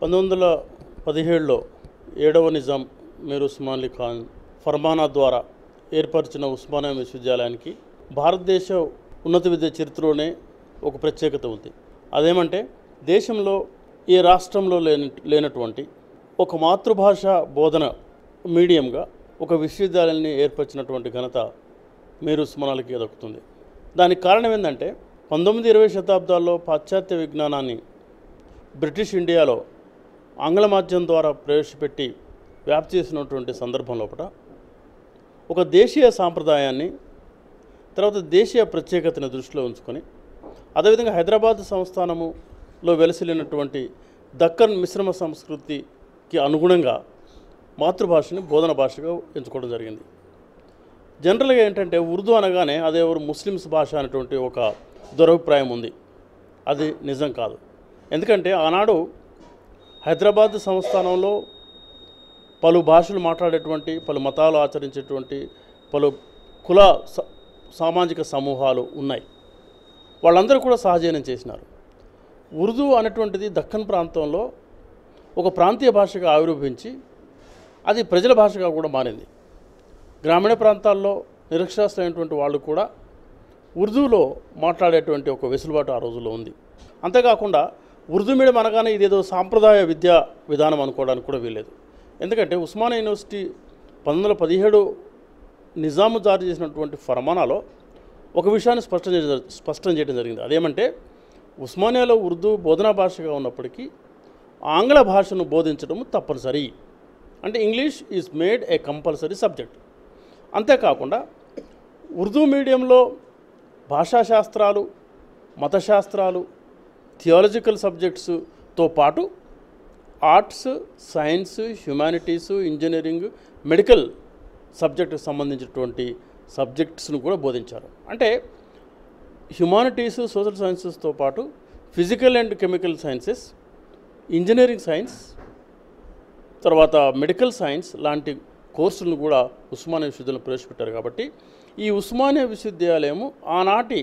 1917లో 7వ నిజాం మీర్ ఉస్మాన్ అలీ ఖాన్ ఫర్మానా ద్వారా ఏర్పరిచిన ఉస్మానియా విశ్వవిద్యాలయానికి భారతదేశ ఉన్నత విద్య చరిత్రలోనే ఒక ప్రత్యేకత ఉంది. అదేమంటే దేశంలో ఏ రాష్ట్రంలో లేనటువంటి ఒక మాతృభాష బోధన మీడియంగా ఒక విశ్వవిద్యాలయాన్ని ఏర్పరిచినటువంటి ఘనత మీర్ ఉస్మాన్ అలీకి దక్కుతుంది. దానికి కారణం ఏంటంటే 19-20 శతాబ్దాల్లో పాశ్చాత్య విజ్ఞానాన్ని బ్రిటిష్ ఇండియాలో ఆంగ్ల మాధ్యమం ద్వారా ప్రవేశపెట్టి వ్యాప్తి చేసినటువంటి సందర్భం లోపల ఒక దేశీయ సాంప్రదాయాన్ని తర్వాత దేశీయ ప్రత్యేకతను దృష్టిలో ఉంచుకొని అదేవిధంగా హైదరాబాద్ సంస్థానములో వెలసిల్లినటువంటి దక్కన్ మిశ్రమ సంస్కృతికి అనుగుణంగా మాతృభాషని బోధన భాషగా ఎంచుకోవడం జరిగింది. జనరల్గా ఏంటంటే ఉర్దూ అనగానే అదే ముస్లిమ్స్ భాష అనేటువంటి ఒక దురభిప్రాయం ఉంది. అది నిజం కాదు. ఎందుకంటే ఆనాడు హైదరాబాద్ సంస్థానంలో పలు భాషలు మాట్లాడేటువంటి పలు మతాలు ఆచరించేటువంటి పలు కుల సామాజిక సమూహాలు ఉన్నాయి. వాళ్ళందరూ కూడా సహజీవనం చేసినారు. ఉర్దూ అనేటువంటిది దక్కన్ ప్రాంతంలో ఒక ప్రాంతీయ భాషగా ఆవిర్భవించి అది ప్రజల భాషగా కూడా మారింది. గ్రామీణ ప్రాంతాల్లో నిరక్షరాస్యులైనటువంటి వాళ్ళు కూడా ఉర్దూలో మాట్లాడేటువంటి ఒక వెసులుబాటు ఆ రోజుల్లో ఉంది. అంతేకాకుండా ఉర్దూ మీడియం అనగానే ఇదేదో సాంప్రదాయ విద్యా విధానం అనుకోవడానికి కూడా వీల్లేదు. ఎందుకంటే ఉస్మానియా యూనివర్సిటీ 1917 నిజాము జారీ చేసినటువంటి ఫర్మానాలో ఒక విషయాన్ని స్పష్టం చేయడం జరిగింది. అదేమంటే ఉస్మానియాలో ఉర్దూ బోధనా భాషగా ఉన్నప్పటికీ ఆంగ్ల భాషను బోధించడం తప్పనిసరి. అంటే English is made a compulsory subject. అంతేకాకుండా ఉర్దూ మీడియంలో భాషాశాస్త్రాలు, మతశాస్త్రాలు, థియాలజికల్ సబ్జెక్ట్స్తో పాటు arts, science, humanities, engineering, medical సబ్జెక్టుకు సంబంధించినటువంటి సబ్జెక్ట్స్ను కూడా బోధించారు. అంటే హ్యుమానిటీస్, సోషల్ సైన్సెస్తో పాటు physical and chemical sciences, engineering science, తర్వాత మెడికల్ సైన్స్ లాంటి కోర్సులను కూడా ఉస్మానియా విశ్వవిద్యాలయం ప్రవేశపెట్టారు. కాబట్టి ఈ ఉస్మానియా విశ్వవిద్యాలయము ఆనాటి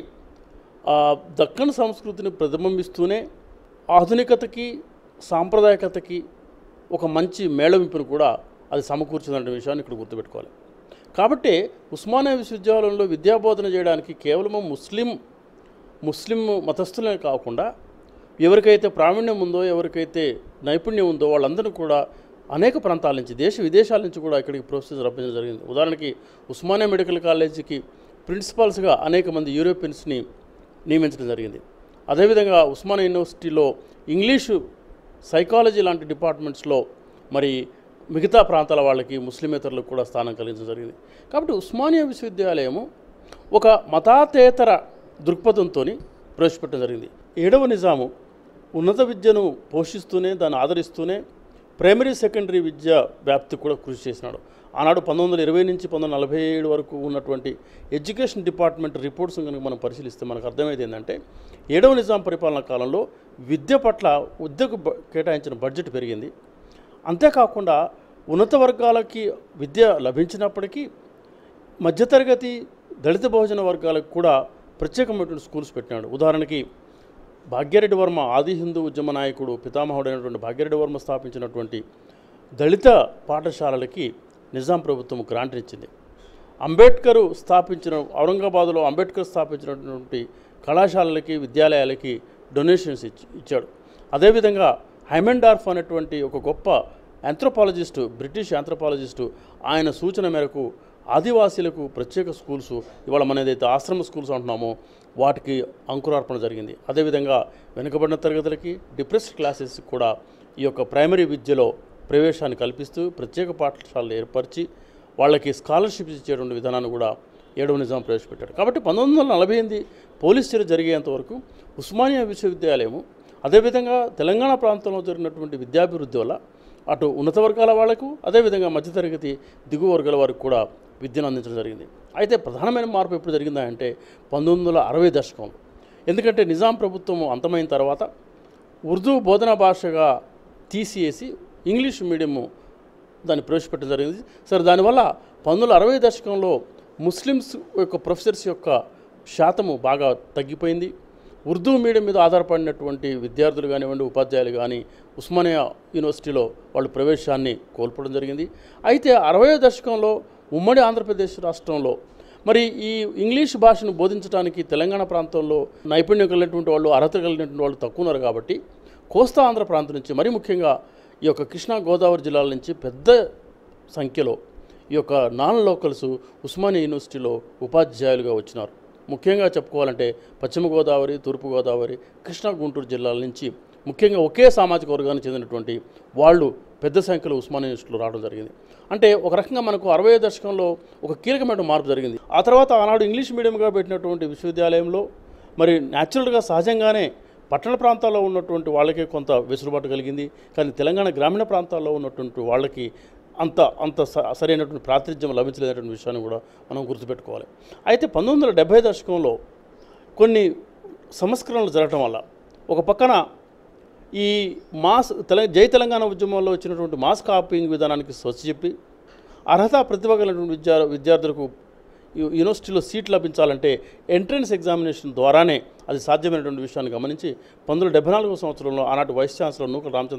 దక్కన్ సంస్కృతిని ప్రతిబింబిస్తూనే ఆధునికతకి సాంప్రదాయకతకి ఒక మంచి మేళవింపును కూడా అది సమకూర్చిందనే విషయాన్ని ఇక్కడ గుర్తుపెట్టుకోవాలి. కాబట్టి ఉస్మానియా విశ్వవిద్యాలయంలో విద్యాబోధన చేయడానికి కేవలము ముస్లిం మతస్థులే కాకుండా ఎవరికైతే ప్రావీణ్యం ఉందో, ఎవరికైతే నైపుణ్యం ఉందో వాళ్ళందరూ కూడా అనేక ప్రాంతాల నుంచి, దేశ విదేశాల నుంచి కూడా ఇక్కడికి ప్రొఫెసర్స్ రప్పించడం జరిగింది. ఉదాహరణకి ఉస్మానియా మెడికల్ కాలేజీకి ప్రిన్సిపాల్స్గా అనేక మంది యూరోపియన్స్ని నియమించడం జరిగింది. అదేవిధంగా ఉస్మానియా యూనివర్సిటీలో ఇంగ్లీషు, సైకాలజీ లాంటి డిపార్ట్మెంట్స్లో మరి మిగతా ప్రాంతాల వాళ్ళకి, ముస్లిమేతరులకు కూడా స్థానం కలిగించడం జరిగింది. కాబట్టి ఉస్మానియా విశ్వవిద్యాలయము ఒక మతాతేతర దృక్పథంతో ప్రవేశపెట్టడం జరిగింది. 7వ నిజాము ఉన్నత విద్యను పోషిస్తూనే దాన్ని ఆదరిస్తూనే ప్రైమరీ సెకండరీ విద్య వ్యాప్తి కూడా కృషి చేసినాడు. ఆనాడు 1920 నుంచి 1947 వరకు ఉన్నటువంటి ఎడ్యుకేషన్ డిపార్ట్మెంట్ రిపోర్ట్స్ కనుక మనం పరిశీలిస్తే మనకు అర్థమైంది ఏంటంటే 7వ నిజాం పరిపాలనా కాలంలో విద్య పట్ల విద్యకు కేటాయించిన బడ్జెట్ పెరిగింది. అంతేకాకుండా ఉన్నత వర్గాలకి విద్య లభించినప్పటికీ మధ్యతరగతి దళిత బహుజన వర్గాలకు కూడా ప్రత్యేకమైనటువంటి స్కూల్స్ పెట్టినాడు. ఉదాహరణకి భాగ్యరెడ్డి వర్మ, ఆది హిందూ ఉద్యమ నాయకుడు, పితామహుడైనటువంటి భాగ్యరెడ్డి వర్మ స్థాపించినటువంటి దళిత పాఠశాలలకి నిజాం ప్రభుత్వం గ్రాంట్ ఇచ్చింది. అంబేద్కర్ స్థాపించిన ఔరంగాబాద్లో అంబేద్కర్ స్థాపించినటువంటి కళాశాలలకి, విద్యాలయాలకి డొనేషన్స్ ఇచ్చాడు. అదేవిధంగా హైమెండార్ఫ్ అనేటువంటి ఒక గొప్ప ఆంథ్రోపాలజిస్టు, బ్రిటిష్ ఆంథ్రోపాలజిస్టు, ఆయన సూచన మేరకు ఆదివాసీలకు ప్రత్యేక స్కూల్స్, ఇవాళ మన ఏదైతే ఆశ్రమ స్కూల్స్ అంటున్నామో వాటికి అంకురార్పణ జరిగింది. అదేవిధంగా వెనుకబడిన తరగతులకి, డిప్రెస్డ్ క్లాసెస్ కూడా ఈ యొక్క ప్రైమరీ విద్యలో ప్రవేశాన్ని కల్పిస్తూ ప్రత్యేక పాఠశాలలు ఏర్పరిచి వాళ్ళకి స్కాలర్షిప్స్ ఇచ్చేటువంటి విధానాన్ని కూడా 7వ నిజాం ప్రవేశపెట్టాడు. కాబట్టి 1948 పోలీస్ చర్య జరిగేంత వరకు ఉస్మానియా విశ్వవిద్యాలయము అదేవిధంగా తెలంగాణ ప్రాంతంలో జరిగినటువంటి విద్యాభివృద్ధి వల్ల అటు ఉన్నత వర్గాల వాళ్లకు, అదేవిధంగా మధ్యతరగతి దిగువ వర్గాల వారికి కూడా విద్యను అందించడం జరిగింది. అయితే ప్రధానమైన మార్పు ఎప్పుడు జరిగిందా అంటే 1960 దశకంలో. ఎందుకంటే నిజాం ప్రభుత్వం అంతమైన తర్వాత ఉర్దూ బోధనా భాషగా తీసివేసి ఇంగ్లీష్ మీడియము దాన్ని ప్రవేశపెట్టడం జరిగింది. సరే, దానివల్ల 1960 దశకంలో ముస్లిమ్స్ యొక్క ప్రొఫెసర్స్ యొక్క శాతము బాగా తగ్గిపోయింది. ఉర్దూ మీడియం మీద ఆధారపడినటువంటి విద్యార్థులు కానివ్వండి, ఉపాధ్యాయులు కానీ ఉస్మానియా యూనివర్సిటీలో వాళ్ళు ప్రవేశాన్ని కోల్పోవడం జరిగింది. అయితే 60వ దశకంలో ఉమ్మడి ఆంధ్రప్రదేశ్ రాష్ట్రంలో మరి ఈ ఇంగ్లీష్ భాషను బోధించడానికి తెలంగాణ ప్రాంతంలో నైపుణ్యం కలిగినటువంటి వాళ్ళు, అర్హత కలిగినటువంటి వాళ్ళు తక్కువ ఉన్నారు కాబట్టి కోస్తా ఆంధ్ర ప్రాంతం నుంచి మరి ముఖ్యంగా ఈ యొక్క కృష్ణా గోదావరి జిల్లాల నుంచి పెద్ద సంఖ్యలో ఈ యొక్క నాన్ లోకల్స్ ఉస్మానియా యూనివర్సిటీలో ఉపాధ్యాయులుగా వచ్చినారు. ముఖ్యంగా చెప్పుకోవాలంటే పశ్చిమ గోదావరి, తూర్పు గోదావరి, కృష్ణా, గుంటూరు జిల్లాల నుంచి ముఖ్యంగా ఒకే సామాజిక వర్గానికి చెందినటువంటి వాళ్ళు పెద్ద సంఖ్యలో ఉస్మానియా యూనివర్సిటీలో రావడం జరిగింది. అంటే ఒక రకంగా మనకు 60వ దశకంలో ఒక కీలకమైన మార్పు జరిగింది. ఆ తర్వాత ఆనాడు ఇంగ్లీష్ మీడియంగా పెట్టినటువంటి విశ్వవిద్యాలయంలో మరి న్యాచురల్గా సహజంగానే పట్టణ ప్రాంతాల్లో ఉన్నటువంటి వాళ్ళకే కొంత వెసులుబాటు కలిగింది. కానీ తెలంగాణ గ్రామీణ ప్రాంతాల్లో ఉన్నటువంటి వాళ్ళకి అంత సరైనటువంటి ప్రాతినిధ్యం లభించలేనటువంటి విషయాన్ని కూడా మనం గుర్తుపెట్టుకోవాలి. అయితే 1970 దశకంలో కొన్ని సంస్కరణలు జరగటం వల్ల ఒక పక్కన ఈ జై తెలంగాణ ఉద్యమంలో వచ్చినటువంటి మాస్ కాపీయింగ్ విధానానికి స్వచ్ఛ చెప్పి అర్హత ప్రతిభ కలిగినటువంటి విద్యార్థులకు యూనివర్సిటీలో సీట్ లభించాలంటే ఎంట్రన్స్ ఎగ్జామినేషన్ ద్వారానే అది సాధ్యమైనటువంటి విషయాన్ని గమనించి 1974 సంవత్సరంలో ఆనాటి వైస్ ఛాన్సలర్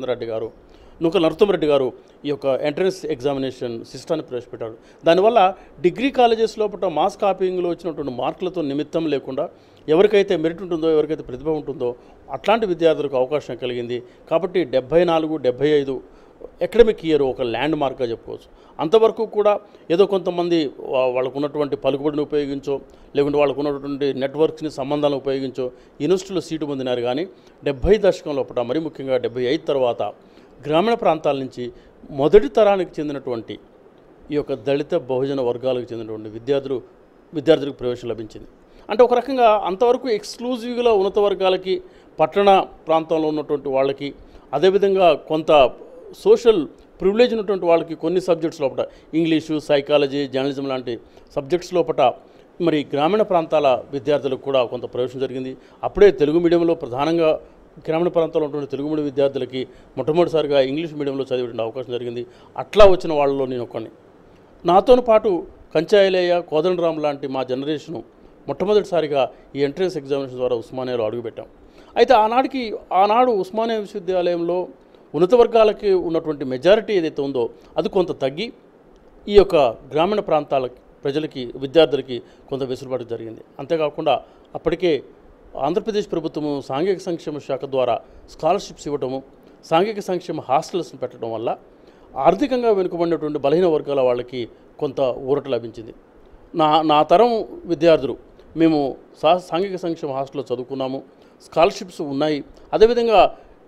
నూకల నరసింహారెడ్డి గారు ఈ యొక్క ఎంట్రన్స్ ఎగ్జామినేషన్ సిస్టాన్ని ప్రవేశపెట్టాడు. దానివల్ల డిగ్రీ కాలేజెస్ లోపల మాస్ కాపీయింగ్లో వచ్చినటువంటి మార్కులతో నిమిత్తం లేకుండా ఎవరికైతే మెరిట్ ఉంటుందో, ఎవరికైతే ప్రతిభ ఉంటుందో అట్లాంటి విద్యార్థులకు అవకాశం కలిగింది. కాబట్టి 74, 75 అకాడమిక్ ఇయర్ ఒక ల్యాండ్ మార్క్గా చెప్పుకోవచ్చు. అంతవరకు కూడా ఏదో కొంతమంది వాళ్ళకు ఉన్నటువంటి పలుకుబడిని ఉపయోగించో, లేకుంటే వాళ్ళకు ఉన్నటువంటి నెట్వర్క్స్ని సంబంధాలను ఉపయోగించో యూనివర్సిటీలో సీటు పొందినారు. కానీ 70 దశకం లోపల మరి ముఖ్యంగా 75 తర్వాత గ్రామీణ ప్రాంతాల నుంచి మొదటి తరానికి చెందినటువంటి ఈ యొక్క దళిత బహుజన వర్గాలకు చెందినటువంటి విద్యార్థులకు ప్రవేశం లభించింది. అంటే ఒక రకంగా అంతవరకు ఎక్స్క్లూజివ్గా ఉన్నత వర్గాలకి, పట్టణ ప్రాంతంలో ఉన్నటువంటి వాళ్ళకి, అదేవిధంగా కొంత సోషల్ ప్రివిలేజ్ ఉన్నటువంటి వాళ్ళకి కొన్ని సబ్జెక్ట్స్ లోపల ఇంగ్లీషు, సైకాలజీ, జర్నలిజం లాంటి సబ్జెక్ట్స్ లోపల మరి గ్రామీణ ప్రాంతాల విద్యార్థులకు కూడా కొంత ప్రవేశం జరిగింది. అప్పుడే తెలుగు మీడియంలో ప్రధానంగా గ్రామీణ ప్రాంతాల్లో ఉన్నటువంటి తెలుగు మీడియం విద్యార్థులకి మొట్టమొదటిసారిగా ఇంగ్లీష్ మీడియంలో చదివే అవకాశం జరిగింది. అట్లా వచ్చిన వాళ్ళలో నేను ఒకరిని. నాతో పాటు కంచాయిలయ్య, కోదండరామ్ లాంటి మా జనరేషను మొట్టమొదటిసారిగా ఈ ఎంట్రన్స్ ఎగ్జామినేషన్ ద్వారా ఉస్మానియాలో అడుగుపెట్టాం. అయితే ఆనాడు ఉస్మానియా విశ్వవిద్యాలయంలో ఉన్నత వర్గాలకి ఉన్నటువంటి మెజారిటీ ఏదైతే ఉందో అది కొంత తగ్గి ఈ యొక్క గ్రామీణ ప్రాంతాల విద్యార్థులకి కొంత వెసులుబాటు జరిగింది. అంతేకాకుండా అప్పటికే ఆంధ్రప్రదేశ్ ప్రభుత్వము సాంఘిక సంక్షేమ శాఖ ద్వారా స్కాలర్షిప్స్ ఇవ్వటము, సాంఘిక సంక్షేమ హాస్టల్స్ని పెట్టడం వల్ల ఆర్థికంగా వెనుకబడినటువంటి బలహీన వర్గాల వాళ్ళకి కొంత ఊరట లభించింది. నా తరం విద్యార్థులు మేము సాంఘిక సంక్షేమ హాస్టల్లో చదువుకున్నాము, స్కాలర్షిప్స్ ఉన్నాయి. అదేవిధంగా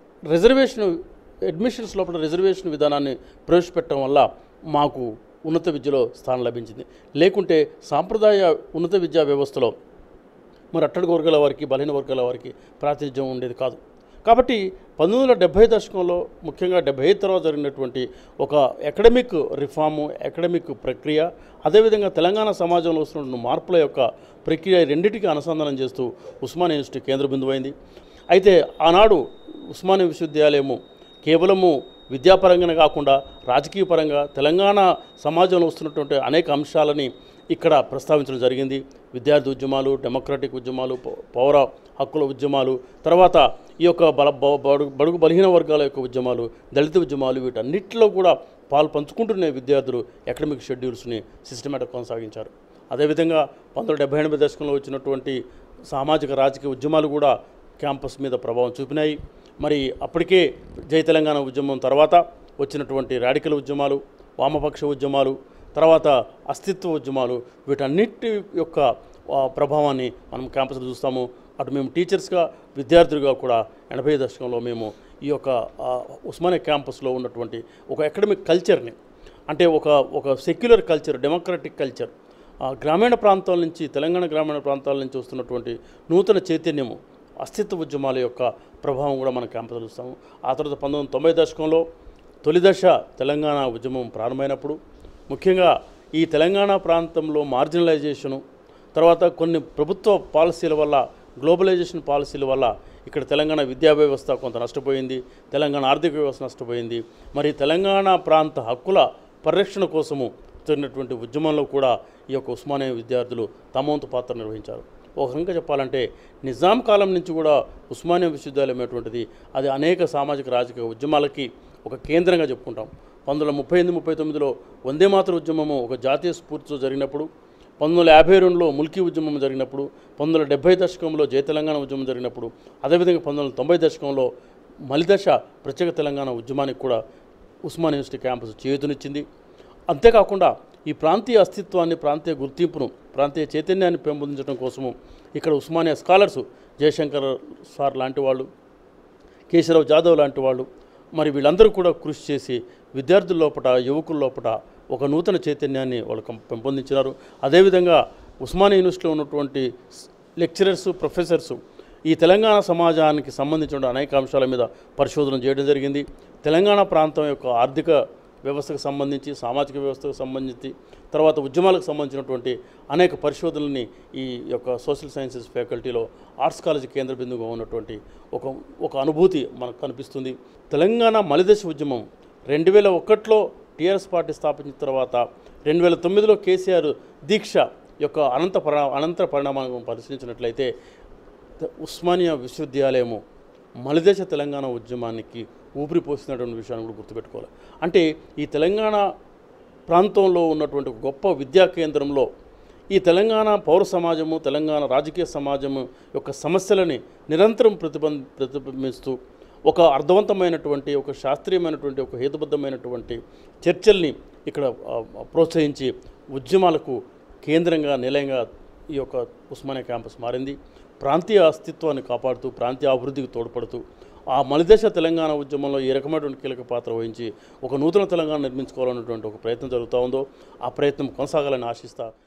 అడ్మిషన్స్ లోపల రిజర్వేషన్ విధానాన్ని ప్రవేశపెట్టడం వల్ల మాకు ఉన్నత విద్యలో స్థానం లభించింది. లేకుంటే సాంప్రదాయ ఉన్నత విద్యా వ్యవస్థలో మరి అట్టడుగు వర్గాల వారికి, బలహీన వర్గాల వారికి ప్రాతినిధ్యం ఉండేది కాదు. కాబట్టి 1970 దశకంలో ముఖ్యంగా 75 తర్వాత జరిగినటువంటి ఒక అకాడమిక్ రిఫార్ము, అకాడమిక్ ప్రక్రియ, అదేవిధంగా తెలంగాణ సమాజంలో వస్తున్న మార్పుల యొక్క ప్రక్రియ రెండింటికి అనుసంధానం చేస్తూ ఉస్మానియా యూనివర్సిటీ కేంద్ర బిందువైంది. అయితే ఆనాడు ఉస్మానియా విశ్వవిద్యాలయము కేవలము విద్యాపరంగానే కాకుండా రాజకీయ పరంగా తెలంగాణ సమాజంలో వస్తున్నటువంటి అనేక అంశాలని ఇక్కడ ప్రస్తావించడం జరిగింది. విద్యార్థి ఉద్యమాలు, డెమోక్రటిక్ ఉద్యమాలు, పౌర హక్కుల ఉద్యమాలు, తర్వాత ఈ యొక్క బడుగు బలహీన వర్గాల యొక్క ఉద్యమాలు, దళిత ఉద్యమాలు, వీటన్నిటిలో కూడా పాలు పంచుకుంటున్న విద్యార్థులు అకాడమిక్ షెడ్యూల్స్ని సిస్టమేటిక్ కొనసాగించారు. అదేవిధంగా 1978 దశకంలో వచ్చినటువంటి సామాజిక రాజకీయ ఉద్యమాలు కూడా క్యాంపస్ మీద ప్రభావం చూపినాయి. మరి అప్పటికే జై తెలంగాణ ఉద్యమం తర్వాత వచ్చినటువంటి రాడికల్ ఉద్యమాలు, వామపక్ష ఉద్యమాలు, తర్వాత అస్తిత్వ ఉద్యమాలు, వీటన్నిటి యొక్క ప్రభావాన్ని మనం క్యాంపస్లో చూస్తాము. అటు మేము టీచర్స్గా, విద్యార్థులుగా కూడా 80 దశకంలో మేము ఈ యొక్క ఉస్మానియా క్యాంపస్లో ఉన్నటువంటి ఒక అకాడమిక్ కల్చర్ని, అంటే ఒక సెక్యులర్ కల్చర్, డెమోక్రటిక్ కల్చర్, గ్రామీణ ప్రాంతాల నుంచి, తెలంగాణ గ్రామీణ ప్రాంతాల నుంచి వస్తున్నటువంటి నూతన చైతన్యము, అస్తిత్వ ఉద్యమాల యొక్క ప్రభావం కూడా మనం క్యాంపస్లో చూస్తాము. ఆ తర్వాత 1990 దశకంలో తొలి దశ తెలంగాణ ఉద్యమం ప్రారంభమైనప్పుడు ముఖ్యంగా ఈ తెలంగాణ ప్రాంతంలో మార్జినలైజేషను, తర్వాత కొన్ని ప్రభుత్వ పాలసీల వల్ల, గ్లోబలైజేషన్ పాలసీల వల్ల ఇక్కడ తెలంగాణ విద్యా వ్యవస్థ కొంత నష్టపోయింది, తెలంగాణ ఆర్థిక వ్యవస్థ నష్టపోయింది. మరి తెలంగాణ ప్రాంత హక్కుల పరిరక్షణ కోసము జరిగినటువంటి ఉద్యమంలో కూడా ఈ యొక్క ఉస్మానియా విద్యార్థులు తమ వంతు పాత్ర నిర్వహించారు. ఒక రకంగా చెప్పాలంటే నిజాం కాలం నుంచి కూడా ఉస్మానియా విశ్వవిద్యాలయం అనేటువంటిది అది అనేక సామాజిక రాజకీయ ఉద్యమాలకి ఒక కేంద్రంగా చెప్పుకుంటాం. 1938-39లో వందే మాతర ఉద్యమము ఒక జాతీయ స్ఫూర్తితో జరిగినప్పుడు, 1952లో ముల్కీ ఉద్యమం జరిగినప్పుడు, 1970 దశకంలో జయ తెలంగాణ ఉద్యమం జరిగినప్పుడు, అదేవిధంగా 1990 దశకంలో మలిదశ ప్రత్యేక తెలంగాణ ఉద్యమానికి కూడా ఉస్మానియా యూనివర్సిటీ క్యాంపస్ చేయూతనిచ్చింది. అంతేకాకుండా ఈ ప్రాంతీయ అస్తిత్వాన్ని, ప్రాంతీయ గుర్తింపును, ప్రాంతీయ చైతన్యాన్ని పెంపొందించడం కోసము ఇక్కడ ఉస్మానియా స్కాలర్సు జయశంకర్ సార్ లాంటి వాళ్ళు, కేశవరావు జాదవ్ లాంటి వాళ్ళు, మరి వీళ్ళందరూ కూడా కృషి చేసి విద్యార్థుల లోపల, యువకుల లోపల ఒక నూతన చైతన్యాన్ని వాళ్ళు పెంపొందించినారు. అదేవిధంగా ఉస్మానియా యూనివర్సిటీలో ఉన్నటువంటి లెక్చరర్సు, ప్రొఫెసర్సు ఈ తెలంగాణ సమాజానికి సంబంధించిన అనేక అంశాల మీద పరిశోధన చేయడం జరిగింది. తెలంగాణ ప్రాంతం యొక్క ఆర్థిక వ్యవస్థకు సంబంధించి, సామాజిక వ్యవస్థకు సంబంధించి, తర్వాత ఉద్యమాలకు సంబంధించినటువంటి అనేక పరిశోధనల్ని ఈ యొక్క సోషల్ సైన్సెస్ ఫ్యాకల్టీలో ఆర్ట్స్ కాలేజీ కేంద్ర బిందువుగా ఉన్నటువంటి ఒక అనుభూతి మనకు కనిపిస్తుంది. తెలంగాణ మలిదశ ఉద్యమం 2001లో టీఆర్ఎస్ పార్టీ స్థాపించిన తర్వాత 2009లో కేసీఆర్ దీక్ష యొక్క అనంతర పరిణామాలను పరిశీలించినట్లయితే ఉస్మానియా విశ్వవిద్యాలయము మలిదశ తెలంగాణ ఉద్యమానికి ఊపిరిపోసినటువంటి విషయాన్ని కూడా గుర్తుపెట్టుకోవాలి. అంటే ఈ తెలంగాణ ప్రాంతంలో ఉన్నటువంటి ఒక గొప్ప విద్యా కేంద్రంలో ఈ తెలంగాణ పౌర సమాజము, తెలంగాణ రాజకీయ సమాజము యొక్క సమస్యలని నిరంతరం ప్రతిబింబిస్తూ ఒక అర్థవంతమైనటువంటి, ఒక శాస్త్రీయమైనటువంటి, ఒక హేతుబద్ధమైనటువంటి చర్చల్ని ఇక్కడ ప్రోత్సహించి ఉద్యమాలకు కేంద్రంగా, నిలయంగా ఈ యొక్క ఉస్మానియా క్యాంపస్ మారింది. ప్రాంతీయ అస్తిత్వాన్ని కాపాడుతూ, ప్రాంతీయ అభివృద్ధికి తోడ్పడుతూ, ఆ మలిదశ తెలంగాణ ఉద్యమంలో ఏ రకమైనటువంటి కీలక పాత్ర వహించి ఒక నూతన తెలంగాణ నిర్మించుకోవాలన్నటువంటి ఒక ప్రయత్నం జరుగుతూ ఉందో ఆ ప్రయత్నం కొనసాగాలని ఆశిస్తా.